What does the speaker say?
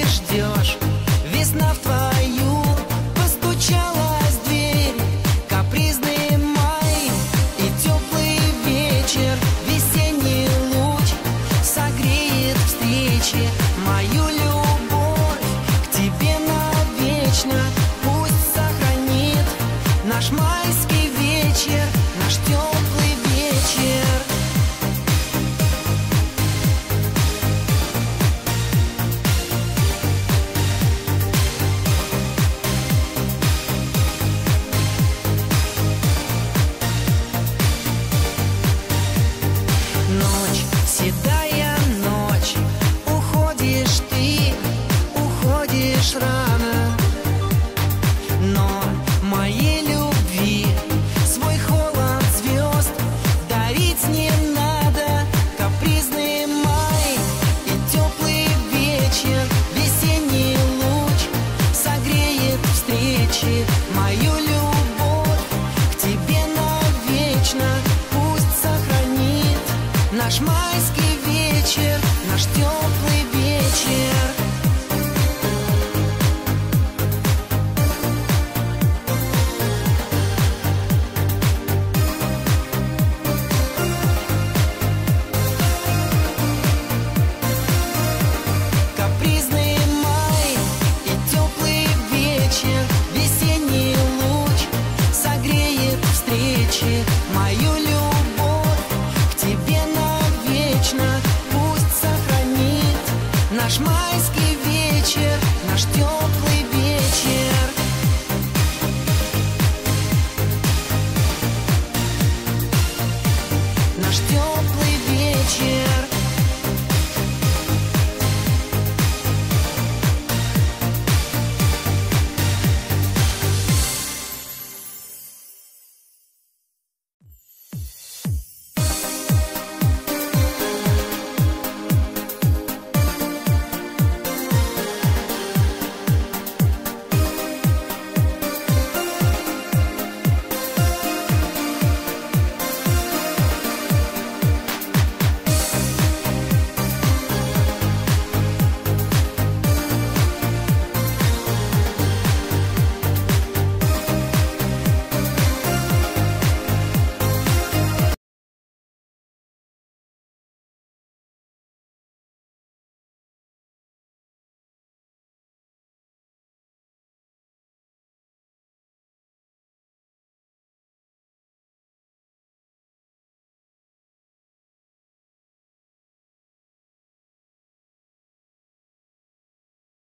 ждешь. Весна в твою постучалась в дверь. Капризный май и теплый вечер. Весенний луч согреет встречи. Мою любовь к тебе навечно. Пусть сохранит наш майский вечер, наш теплый вечер. Ночь, седая ночь, уходишь ты, уходишь рано. Но моей любви свой холод звезд дарить не надо. Капризный май и теплый вечер. Весенний луч согреет встречи. Мою любовь к тебе навечно. Пусть сохранит наш майский вечер, наш теплый вечер. Капризный май и теплый вечер. Весенний луч согреет встречи. Мою любовь к тебе навечно. Пусть сохранит наш майский вечер, наш теплый